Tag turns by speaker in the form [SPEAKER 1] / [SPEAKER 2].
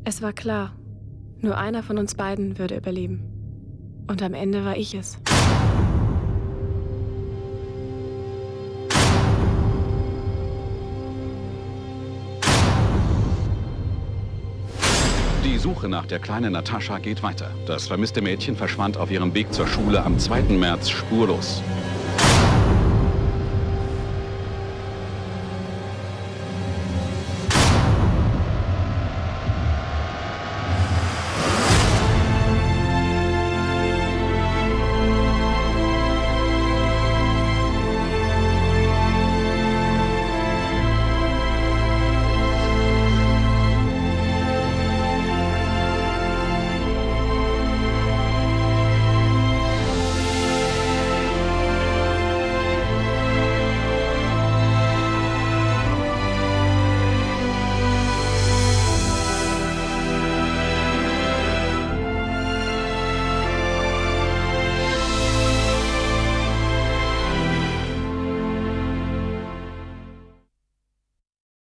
[SPEAKER 1] Es war klar, nur einer von uns beiden würde überleben. Und am Ende war ich es.
[SPEAKER 2] Die Suche nach der kleinen Natascha geht weiter. Das vermisste Mädchen verschwand auf ihrem Weg zur Schule am 2. März spurlos.